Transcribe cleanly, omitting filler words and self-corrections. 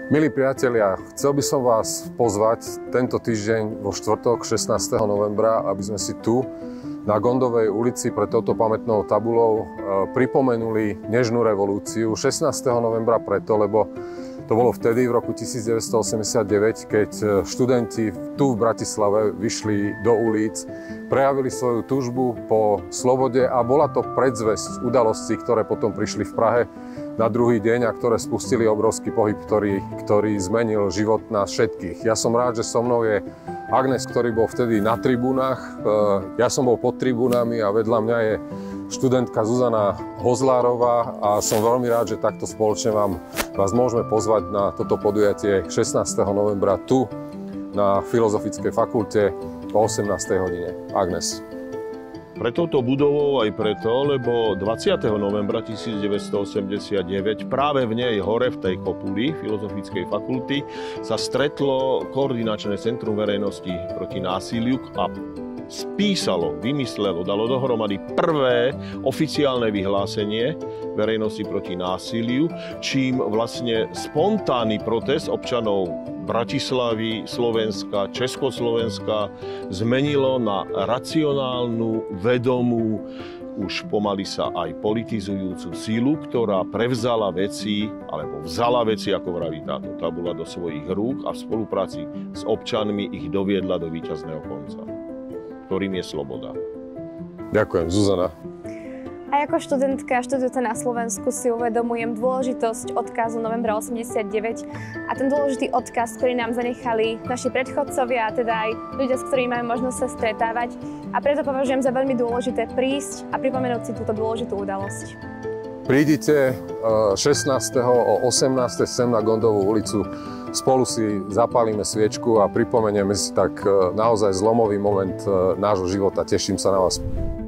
Milí priatelia, chcel by som vás pozvať tento týždeň vo štvrtok 16. novembra, aby sme si tu na Gondovej ulici pred touto pamätnou tabulou pripomenuli Nežnú revolúciu 16. novembra preto, lebo to bolo vtedy v roku 1989, keď študenti tu v Bratislave vyšli do ulic, prejavili svoju túžbu po slobode a bola to predzvesť udalostí, ktoré potom prišli v Prahe na druhý deň a ktoré spustili obrovský pohyb, ktorý zmenil život nás všetkých. Ja som rád, že so mnou je Agnes, ktorý bol vtedy na tribúnach. Ja som bol pod tribúnami a vedľa mňa je študentka Zuzana Hozlárová a som veľmi rád, že takto spoločne vás môžeme pozvať na toto podujatie 16. novembra tu na Filozofickej fakulte o 18. hodine. Agnes. Pre touto budovou aj preto, lebo 20. novembra 1989 práve v nej hore v tej kopuli Filozofickej fakulty sa stretlo Koordinačné centrum verejnosti proti násiliu a spísalo, vymyslelo, dalo dohromady prvé oficiálne vyhlásenie verejnosti proti násiliu, čím vlastne spontánny protest občanov Bratislavy, Slovenska, Československa zmenilo na racionálnu, vedomú, už pomaly sa aj politizujúcu sílu, ktorá prevzala veci, alebo vzala veci, ako vraví táto tabula, do svojich rúk a v spolupráci s občanmi ich doviedla do víťazného konca, ktorým je sloboda. Ďakujem, Zuzana. A ako študentka študujúca na Slovensku si uvedomujem dôležitosť odkazu novembra 89 a ten dôležitý odkaz, ktorý nám zanechali naši predchodcovia a teda aj ľudia, s ktorými máme možnosť sa stretávať. A preto považujem za veľmi dôležité prísť a pripomenúť si túto dôležitú udalosť. Prídite 16. o 18. sem na Gondovú ulicu. Spolu si zapálime sviečku a pripomenieme si tak naozaj zlomový moment nášho života. Teším sa na vás.